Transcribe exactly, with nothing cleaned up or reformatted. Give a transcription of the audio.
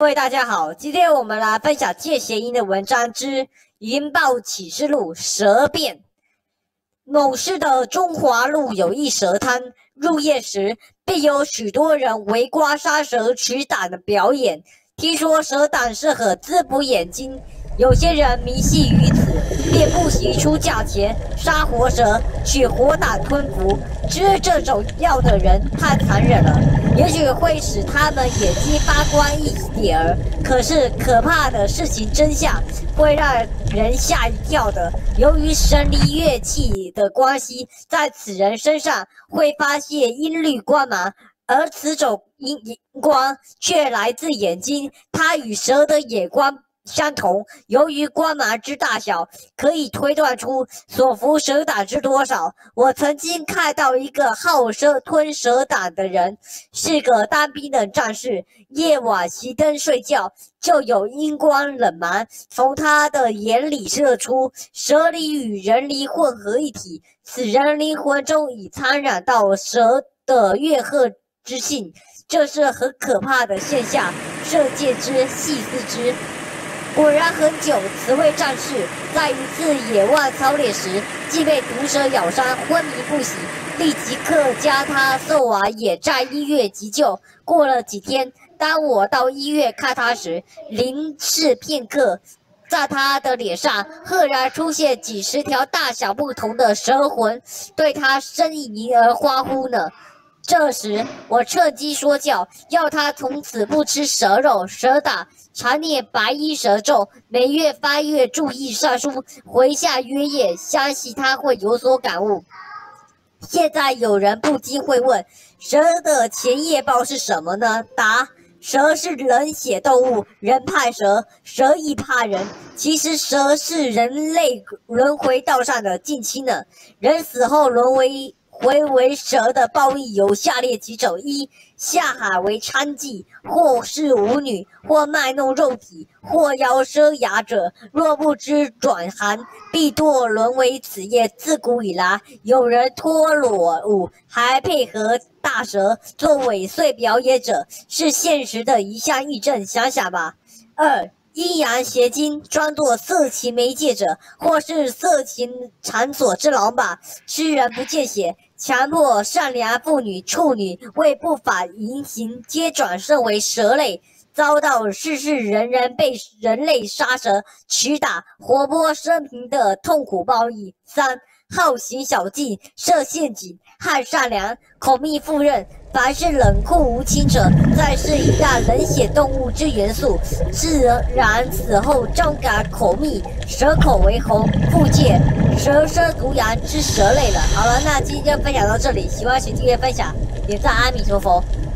各位大家好，今天我们来分享谢谐音的文章之《云豹启示录》蛇变。某市的中华路有一蛇摊，入夜时必有许多人围观杀蛇取胆的表演。听说蛇胆适合滋补眼睛，有些人迷信于此，便不惜出价钱杀活蛇，取活胆吞服。吃这种药的人太残忍了，也许会使他们眼睛发光一点儿，可是可怕的事情真相会让人吓一跳的。由于神离乐器的关系，在此人身上会发现音律光芒，而此种荧光却来自眼睛，它与蛇的眼光相同，由于光芒之大小，可以推断出所服蛇胆之多少。我曾经看到一个好蛇吞蛇胆的人，是个当兵的战士，夜晚熄灯睡觉，就有荧光冷芒从他的眼里射出，蛇离与人离混合一体，此人灵魂中已参染到蛇的怨恨之性，这是很可怕的现象，射箭之，细思之。果然很久，此位战士在一次野外操练时，竟被毒蛇咬伤，昏迷不醒，立即刻将他送往野战医院急救。过了几天，当我到医院看他时，凝视片刻，在他的脸上赫然出现几十条大小不同的蛇魂，对他呻吟而欢呼呢。这时，我趁机说教，要他从此不吃蛇肉、蛇胆，常念白衣蛇咒，每月翻阅注意上书，回向约业，相信他会有所感悟。现在有人不禁会问，蛇的前业报是什么呢？答：蛇是冷血动物，人怕蛇，蛇亦怕人。其实蛇是人类轮回道上的近亲呢。人死后沦为回为蛇的报应有下列几种：一、下海为娼妓，或是舞女，或卖弄肉体，或妖蛇牙者，若不知转行，必堕沦为此业。自古以来，有人脱裸舞，还配合大蛇做尾碎表演者，是现实的一项议证，想想吧。二、阴阳邪精，专做色情媒介者，或是色情场所之老板，吃人不见血，强迫善良妇女、处女为不法淫行，皆转生为蛇类，遭到世世人人被人类杀蛇、取打、活剥生平的痛苦报应。三、好行小径，设陷阱，害善良，口蜜腹刃。凡是冷酷无情者，再是一大冷血动物之元素，自然死后终感口蜜，蛇口为红，复借蛇生毒阳之蛇类了。好了，那今天就分享到这里，喜欢请订阅分享，点赞，阿弥陀佛。